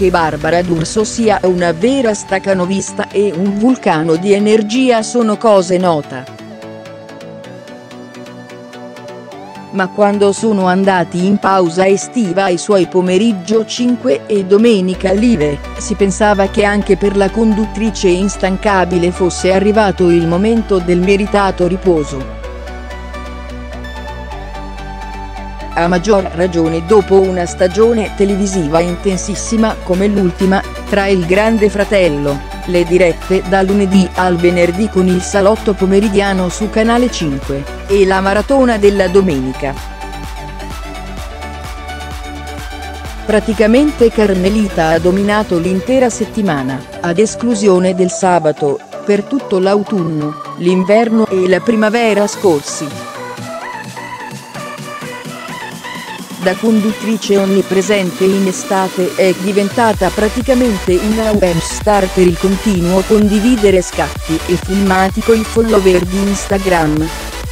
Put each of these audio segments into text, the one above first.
che Barbara D'Urso sia una vera stacanovista e un vulcano di energia sono cose nota. Ma quando sono andati in pausa estiva i suoi Pomeriggio 5 e Domenica Live, si pensava che anche per la conduttrice instancabile fosse arrivato il momento del meritato riposo. A maggior ragione dopo una stagione televisiva intensissima come l'ultima, tra Il Grande Fratello, le dirette da lunedì al venerdì con il salotto pomeridiano su Canale 5, e la maratona della domenica. Praticamente Carmelita ha dominato l'intera settimana, ad esclusione del sabato, per tutto l'autunno, l'inverno e la primavera scorsi. Da conduttrice onnipresente in estate è diventata praticamente una web star per il continuo condividere scatti e filmati coi follower di Instagram.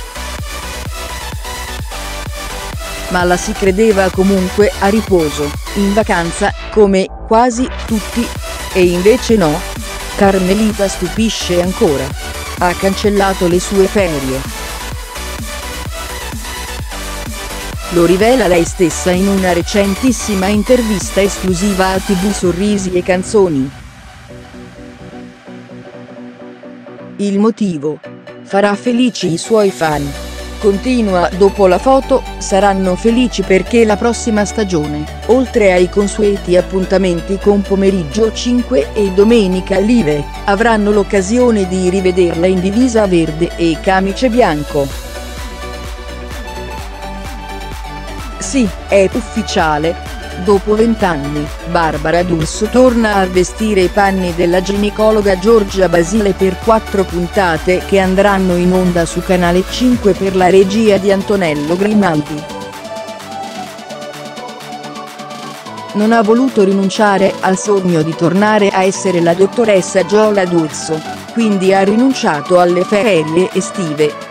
Ma la si credeva comunque a riposo, in vacanza, come quasi tutti. E invece no. Carmelita stupisce ancora. Ha cancellato le sue ferie. Lo rivela lei stessa in una recentissima intervista esclusiva a TV Sorrisi e Canzoni. Il motivo? Farà felici i suoi fan. Continua dopo la foto, saranno felici perché la prossima stagione, oltre ai consueti appuntamenti con Pomeriggio 5 e Domenica Live, avranno l'occasione di rivederla in divisa verde e camice bianco. Sì, è ufficiale. Dopo 20 anni, Barbara D'Urso torna a vestire i panni della ginecologa Giorgia Basile per 4 puntate che andranno in onda su Canale 5 per la regia di Antonello Grimaldi. Non ha voluto rinunciare al sogno di tornare a essere la dottoressa Giola D'Urso, quindi ha rinunciato alle ferie estive.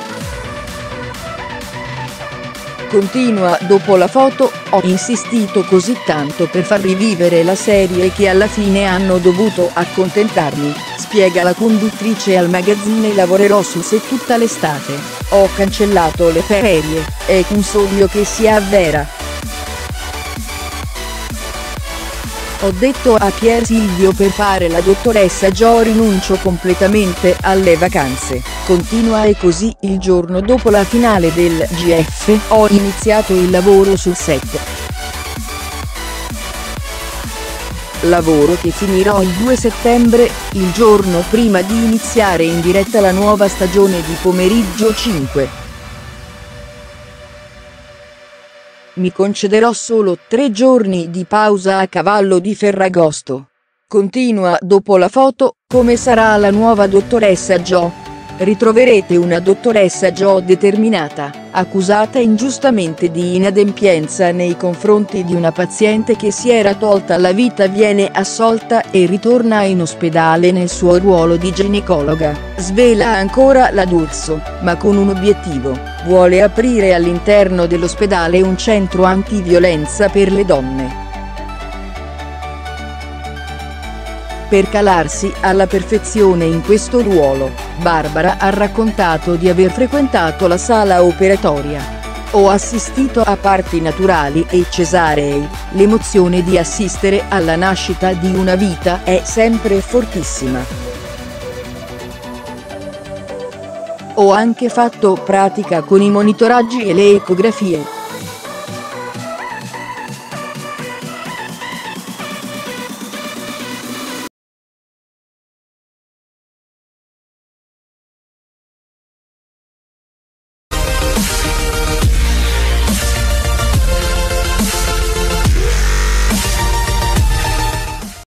Continua dopo la foto, ho insistito così tanto per far rivivere la serie che alla fine hanno dovuto accontentarmi, spiega la conduttrice al magazzine. Lavorerò su sé tutta l'estate, ho cancellato le ferie, è un sogno che si avvera. Ho detto a Pier Silvio per fare la dottoressa Jo rinuncio completamente alle vacanze, continua. E così il giorno dopo la finale del GF ho iniziato il lavoro sul set. Lavoro che finirò il 2 settembre, il giorno prima di iniziare in diretta la nuova stagione di Pomeriggio 5. Mi concederò solo 3 giorni di pausa a cavallo di Ferragosto. Continua dopo la foto, come sarà la nuova dottoressa Jo? Ritroverete una dottoressa Jo determinata, accusata ingiustamente di inadempienza nei confronti di una paziente che si era tolta la vita, viene assolta e ritorna in ospedale nel suo ruolo di ginecologa, svela ancora la D'Urso, ma con un obiettivo: vuole aprire all'interno dell'ospedale un centro antiviolenza per le donne. Per calarsi alla perfezione in questo ruolo, Barbara ha raccontato di aver frequentato la sala operatoria. Ho assistito a parti naturali e cesarei, l'emozione di assistere alla nascita di una vita è sempre fortissima. Ho anche fatto pratica con i monitoraggi e le ecografie.